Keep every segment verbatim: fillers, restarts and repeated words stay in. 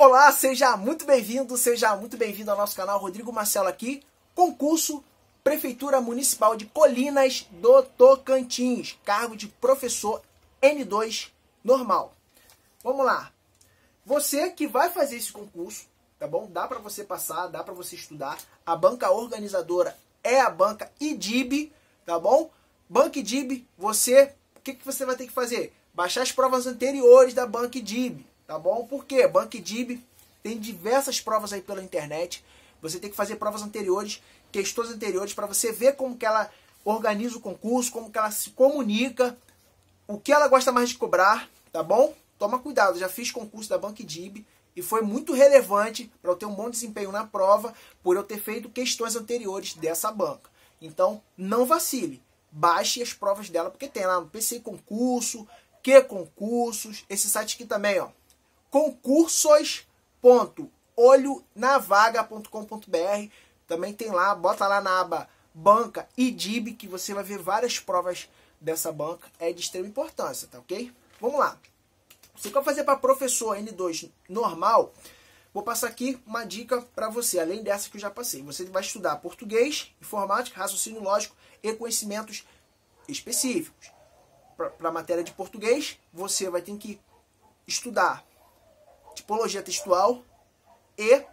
Olá, seja muito bem-vindo, seja muito bem-vindo ao nosso canal. Rodrigo Marcelo aqui. Concurso Prefeitura Municipal de Colinas do Tocantins. Cargo de professor N dois normal. Vamos lá. Você que vai fazer esse concurso, tá bom? Dá para você passar, dá para você estudar. A banca organizadora é a banca I D I B, tá bom? Banca I D I B, você, o que, que você vai ter que fazer? Baixar as provas anteriores da banca I D I B. Tá bom? Por quê? Banca I D I B tem diversas provas aí pela internet. Você tem que fazer provas anteriores, questões anteriores, para você ver como que ela organiza o concurso, como que ela se comunica, o que ela gosta mais de cobrar, tá bom? Toma cuidado, já fiz concurso da banca I D I B e foi muito relevante para eu ter um bom desempenho na prova, por eu ter feito questões anteriores dessa banca. Então, não vacile. Baixe as provas dela, porque tem lá no P C Concurso, Que Concursos, esse site aqui também, ó. concursos ponto olho na vaga ponto com ponto br. Também tem lá, bota lá na aba banca I D I B que você vai ver várias provas dessa banca. É de extrema importância, tá ok? Vamos lá. Se você quer fazer para professor N dois normal, vou passar aqui uma dica para você, além dessa que eu já passei. Você vai estudar português, informática, raciocínio lógico e conhecimentos específicos. Para a matéria de português, você vai ter que estudar tipologia textual e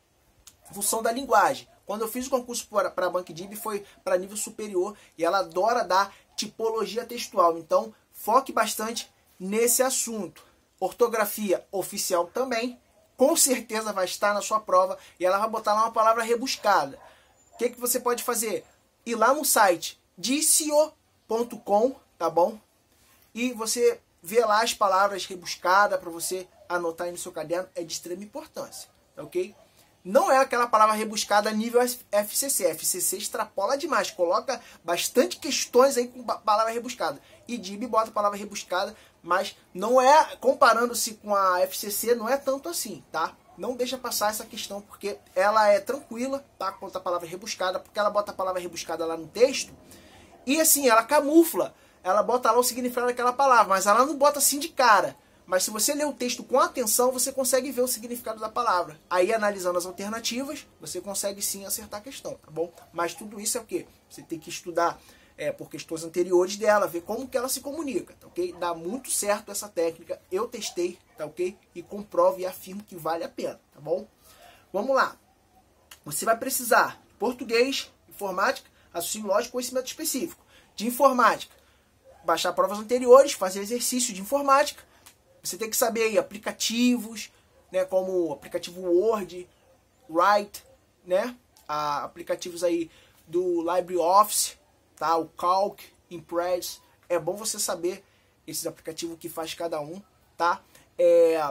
função da linguagem. Quando eu fiz o concurso para a banca I D I B foi para nível superior e ela adora dar tipologia textual. Então, foque bastante nesse assunto. Ortografia oficial também, com certeza vai estar na sua prova e ela vai botar lá uma palavra rebuscada. O que, que você pode fazer? Ir lá no site dicio ponto com, tá bom? E você vê lá as palavras rebuscadas para você anotar aí no seu caderno, é de extrema importância, tá ok? Não é aquela palavra rebuscada nível F C C. F C C extrapola demais, coloca bastante questões aí com palavra rebuscada. I D I B bota palavra rebuscada, mas não é, comparando-se com a F C C, não é tanto assim, tá? Não deixa passar essa questão, porque ela é tranquila, tá? Quanto a palavra rebuscada, porque ela bota a palavra rebuscada lá no texto, e assim, ela camufla, ela bota lá o significado daquela palavra, mas ela não bota assim de cara. Mas se você ler o texto com atenção, você consegue ver o significado da palavra. Aí, analisando as alternativas, você consegue sim acertar a questão, tá bom? Mas tudo isso é o quê? Você tem que estudar é, por questões anteriores dela, ver como que ela se comunica, tá ok? Dá muito certo essa técnica, eu testei, tá ok? E comprovo e afirmo que vale a pena, tá bom? Vamos lá. Você vai precisar de português, informática, raciocínio lógico, conhecimento específico. De informática, baixar provas anteriores, fazer exercício de informática. Você tem que saber aí aplicativos, né, como o aplicativo Word, Write, né, a, aplicativos aí do LibreOffice, tá, o Calc, Impress. É bom você saber esses aplicativos que faz cada um, tá? É,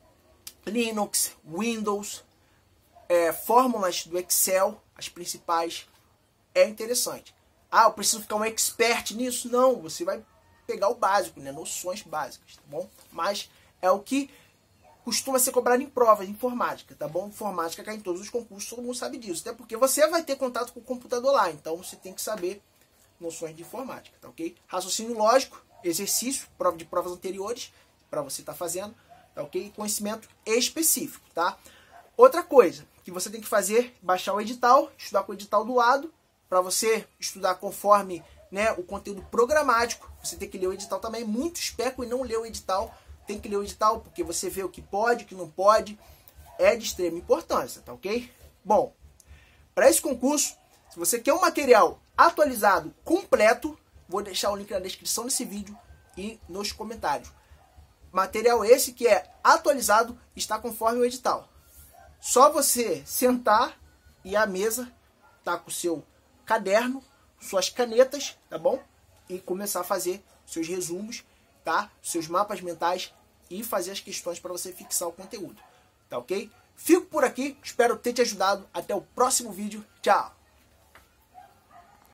Linux, Windows, é, fórmulas do Excel, as principais, é interessante. Ah, eu preciso ficar um expert nisso? Não, você vai pegar o básico, né? Noções básicas, tá bom? Mas é o que costuma ser cobrado em provas de informática, tá bom? Informática cai em todos os concursos, todo mundo sabe disso. Até porque você vai ter contato com o computador lá, então você tem que saber noções de informática, tá ok? Raciocínio lógico, exercício, prova de provas anteriores, para você estar tá fazendo, tá ok? E conhecimento específico, tá? Outra coisa que você tem que fazer, baixar o edital, estudar com o edital do lado, para você estudar conforme, né, o conteúdo programático. Você tem que ler o edital também. Muitos pecam e não lê o edital. Tem que ler o edital porque você vê o que pode, o que não pode. É de extrema importância, tá ok? Bom, para esse concurso, se você quer um material atualizado, completo, vou deixar o link na descrição desse vídeo e nos comentários. Material esse que é atualizado, está conforme o edital. Só você sentar e a mesa tá com o seu caderno, suas canetas, tá bom? E começar a fazer seus resumos, tá? Seus mapas mentais e fazer as questões para você fixar o conteúdo, tá ok? Fico por aqui, espero ter te ajudado. Até o próximo vídeo. Tchau!